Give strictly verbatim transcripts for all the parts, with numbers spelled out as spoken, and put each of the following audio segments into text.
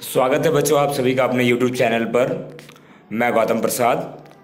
स्वागत है बच्चों आप सभी का अपने यूट्यूब चैनल पर। मैं गौतम प्रसाद।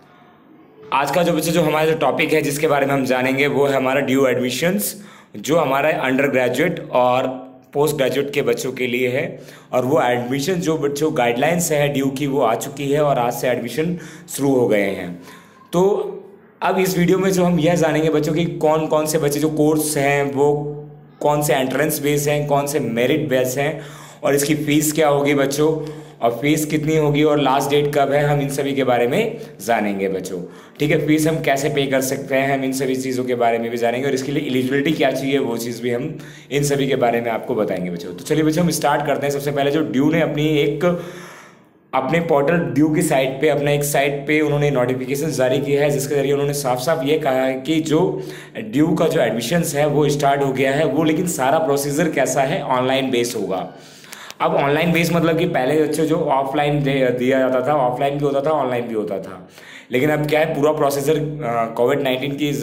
आज का जो बच्चों जो हमारा जो टॉपिक है जिसके बारे में हम जानेंगे वो है हमारा ड्यू एडमिशन्स, जो हमारा अंडर ग्रेजुएट और पोस्ट ग्रेजुएट के बच्चों के लिए है। और वो एडमिशन जो बच्चों गाइडलाइंस है ड्यू की वो आ चुकी है और आज से एडमिशन शुरू हो गए हैं। तो अब इस वीडियो में जो हम यह जानेंगे बच्चों कि कौन कौन से बच्चे जो कोर्स हैं वो कौन से एंट्रेंस बेस हैं, कौन से मेरिट बेस हैं, और इसकी फ़ीस क्या होगी बच्चों, और फीस कितनी होगी और लास्ट डेट कब है, हम इन सभी के बारे में जानेंगे बच्चों। ठीक है, फीस हम कैसे पे कर सकते हैं, हम इन सभी चीज़ों के बारे में भी जानेंगे, और इसके लिए एलिजिबिलिटी क्या चाहिए वो चीज़ भी हम इन सभी के बारे में आपको बताएंगे बच्चों। तो चलिए बच्चों हम स्टार्ट करते हैं। सबसे पहले जो ड्यू ने अपनी एक अपने पोर्टल ड्यू की साइट पे अपना एक साइट पे उन्होंने नोटिफिकेशन जारी किया है, जिसके जरिए उन्होंने साफ साफ ये कहा है कि जो ड्यू का जो एडमिशन्स है वो स्टार्ट हो गया है वो, लेकिन सारा प्रोसीजर कैसा है, ऑनलाइन बेस होगा। अब ऑनलाइन बेस मतलब कि पहले बच्चों जो ऑफलाइन दिया जाता था, ऑफलाइन भी होता था ऑनलाइन भी होता था, लेकिन अब क्या है पूरा प्रोसीजर कोविड नाइन्टीन की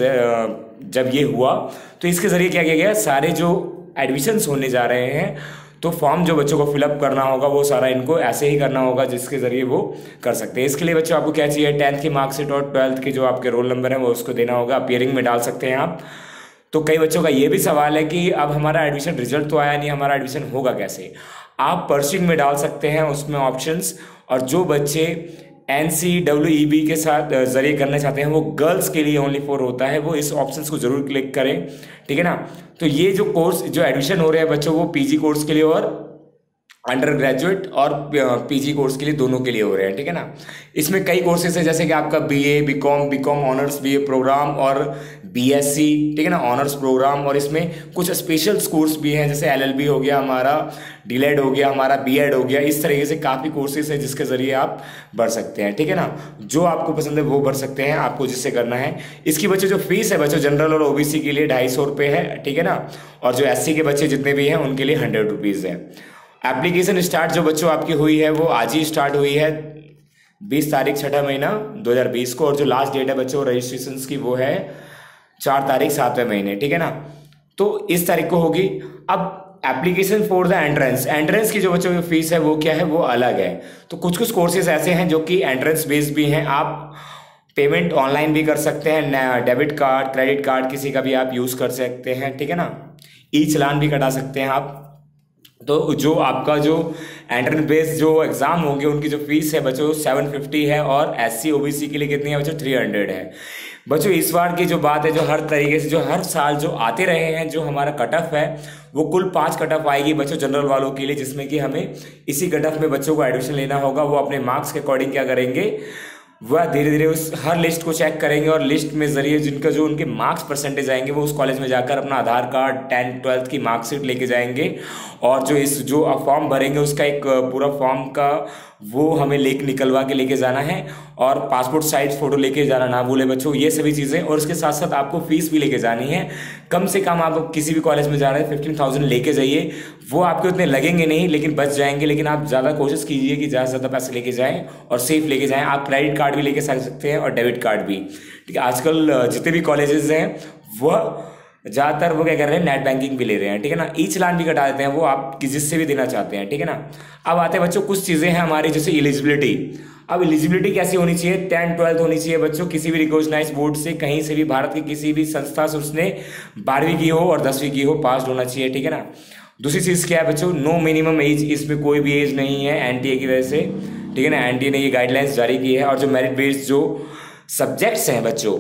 जब ये हुआ तो इसके ज़रिए क्या किया गया, सारे जो एडमिशन्स होने जा रहे हैं तो फॉर्म जो बच्चों को फिलअप करना होगा वो सारा इनको ऐसे ही करना होगा जिसके ज़रिए वो कर सकते हैं। इसके लिए बच्चों आपको क्या चाहिए, टेंथ की मार्कशीट और ट्वेल्थ के जो आपके रोल नंबर है वो उसको देना होगा, अपीयरिंग में डाल सकते हैं आप। तो कई बच्चों का ये भी सवाल है कि अब हमारा एडमिशन रिजल्ट तो आया नहीं, हमारा एडमिशन होगा कैसे। आप पर्सिंग में डाल सकते हैं उसमें ऑप्शंस, और जो बच्चे N C W E B के साथ जरिए करना चाहते हैं वो गर्ल्स के लिए ओनली फोर होता है, वो इस ऑप्शंस को जरूर क्लिक करें। ठीक है ना। तो ये जो कोर्स जो एडमिशन हो रहे हैं बच्चों वो पीजी कोर्स के लिए और अंडर ग्रेजुएट और पीजी कोर्स के लिए दोनों के लिए हो रहे हैं। ठीक है ना। इसमें कई कोर्सेज है जैसे कि आपका BA, BCom, BCom honours BA program और बीएससी, ठीक है ना, ऑनर्स प्रोग्राम, और इसमें कुछ स्पेशल कोर्स भी हैं जैसे एलएलबी हो गया हमारा, डीलेड हो गया हमारा, बीएड हो गया। इस तरीके से काफ़ी कोर्सेज है जिसके ज़रिए आप बढ़ सकते हैं। ठीक है ना। जो आपको पसंद है वो भर सकते हैं, आपको जिससे करना है। इसकी बच्चों जो फीस है बच्चों जनरल और ओबीसी के लिए ढाई सौ रुपये है, ठीक है ना, और जो एससी के बच्चे जितने भी हैं उनके लिए हंड्रेड रुपीज़ है। एप्लीकेशन स्टार्ट जो बच्चों आपकी हुई है वो आज ही स्टार्ट हुई है, बीस तारीख छठा महीना दो हज़ार बीस को, और जो लास्ट डेट है बच्चों रजिस्ट्रेशन की वो है चार तारीख सातवें महीने। ठीक है ना। तो इस तारीख को होगी। अब application for the entrance, entrance की जो बच्चों की फीस है वो क्या है, वो अलग है। तो कुछ कुछ कोर्सेज ऐसे हैं जो कि एंट्रेंस बेस्ड भी हैं, आप पेमेंट ऑनलाइन भी कर सकते हैं, डेबिट कार्ड, क्रेडिट कार्ड किसी का भी आप यूज़ कर सकते हैं। ठीक है ना। ई चालान भी कटा सकते हैं आप। तो जो आपका जो एंट्रेंस बेस्ड जो एग्ज़ाम होंगे उनकी जो फीस है बच्चों सेवन फिफ्टी है, और S C O B C के लिए कितनी है बच्चों, थ्री हंड्रेड है। बच्चों इस बार की जो बात है, जो हर तरीके से जो हर साल जो आते रहे हैं, जो हमारा कट ऑफ है वो कुल पाँच कट ऑफ आएगी बच्चों जनरल वालों के लिए, जिसमें कि हमें इसी कट ऑफ में बच्चों को एडमिशन लेना होगा। वो अपने मार्क्स के अकॉर्डिंग क्या करेंगे, वह धीरे धीरे उस हर लिस्ट को चेक करेंगे, और लिस्ट में ज़रिए जिनका जो उनके मार्क्स परसेंटेज आएंगे वो उस कॉलेज में जाकर अपना आधार कार्ड, टेंथ ट्वेल्थ की मार्कशीट लेके जाएंगे, और जो इस जो फॉर्म भरेंगे उसका एक पूरा फॉर्म का वो हमें लेके निकलवा के लेके जाना है, और पासपोर्ट साइज फ़ोटो लेके जाना ना भूले बच्चों, ये सभी चीज़ें। और इसके साथ साथ आपको फ़ीस भी लेके जानी है। कम से कम आप किसी भी कॉलेज में जा रहे हैं फिफ्टीन थाउजेंड लेके जाइए। वो आपके उतने लगेंगे नहीं लेकिन बच जाएंगे, लेकिन आप ज़्यादा कोशिश कीजिए कि ज़्यादा से ज़्यादा पैसे लेके जाएँ और सेफ लेके जाएँ। आप क्रेडिट कार्ड भी लेके सकते हैं और डेबिट कार्ड भी। ठीक है। आजकल जितने भी कॉलेजेस हैं वह ज़्यादातर वो क्या कर रहे हैं, नेट बैंकिंग भी ले रहे हैं। ठीक है ना। ई चालान भी कटा देते हैं वो आप जिससे भी देना चाहते हैं। ठीक है ना। अब आते हैं बच्चों कुछ चीज़ें हैं हमारी जैसे एलिजिबिलिटी। अब एलिजिबिलिटी कैसी होनी चाहिए, टेंथ ट्वेल्थ होनी चाहिए बच्चों किसी भी रिकॉग्नाइज्ड बोर्ड से, कहीं से भी, भारत की किसी भी संस्था से उसने बारहवीं की हो और दसवीं की हो, पास होना चाहिए। ठीक है ना। दूसरी चीज़ क्या है बच्चों, नो मिनिमम एज, इसमें कोई भी एज नहीं है एनटीए की वजह से। ठीक है ना। एनटीए ने ये गाइडलाइंस जारी की है। और जो मेरिट बेस्ड जो सब्जेक्ट्स हैं बच्चों,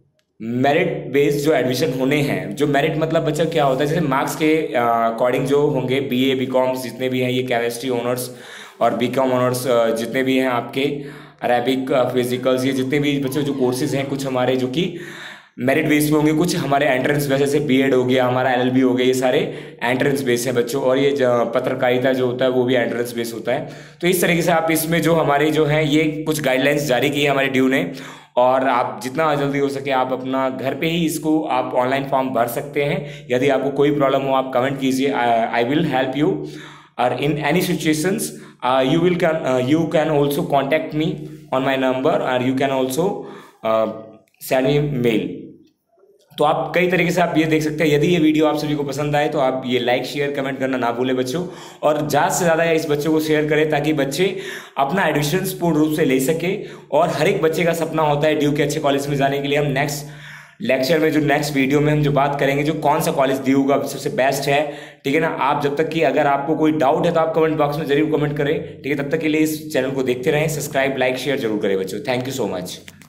मेरिट बेस्ड जो एडमिशन होने हैं, जो मेरिट मतलब बच्चा क्या होता है, जैसे मार्क्स के अकॉर्डिंग जो होंगे, बीए बीकॉम जितने भी हैं, ये केमिस्ट्री ऑनर्स और बीकॉम ऑनर्स जितने भी हैं आपके, अरेबिक, फिजिकल्स, ये जितने भी बच्चों जो कोर्सेज हैं कुछ हमारे जो कि मेरिट बेस पे होंगे, कुछ हमारे एंट्रेंस बेस, जैसे बीएड हो गया हमारा, एलएलबी हो गया, ये सारे एंट्रेंस बेस हैं बच्चों। और ये पत्रकारिता जो होता है वो भी एंट्रेंस बेस होता है। तो इस तरीके से आप इसमें जो हमारे जो हैं ये कुछ गाइडलाइंस जारी की है हमारे ड्यू ने, और आप जितना जल्दी हो सके आप अपना घर पे ही इसको आप ऑनलाइन फॉर्म भर सकते हैं। यदि आपको कोई प्रॉब्लम हो आप कमेंट कीजिए, आई विल हेल्प यू, और in any situations you will can you can also contact me on my number, और you can also send me mail. तो आप कई तरीके से आप ये देख सकते हैं। यदि ये वीडियो आप सभी को पसंद आए तो आप ये लाइक शेयर कमेंट करना ना भूलें बच्चों, और ज़्यादा से ज़्यादा इस बच्चों को शेयर करें ताकि बच्चे अपना एडमिशन पूर्ण रूप से ले सके। और हर एक बच्चे का सपना होता है ड्यू के अच्छे कॉलेज में जाने के लिए। हम नेक्स्ट लेक्चर में जो नेक्स्ट वीडियो में हम जो बात करेंगे जो कौन सा कॉलेज ड्यू का सबसे बेस्ट है, ठीक है ना। आप जब तक कि अगर आपको कोई डाउट है तो आप कमेंट बॉक्स में जरूर कमेंट करें, ठीक है। तब तक के लिए इस चैनल को देखते रहें, सब्सक्राइब लाइक शेयर जरूर करें बच्चों। Thank you so much.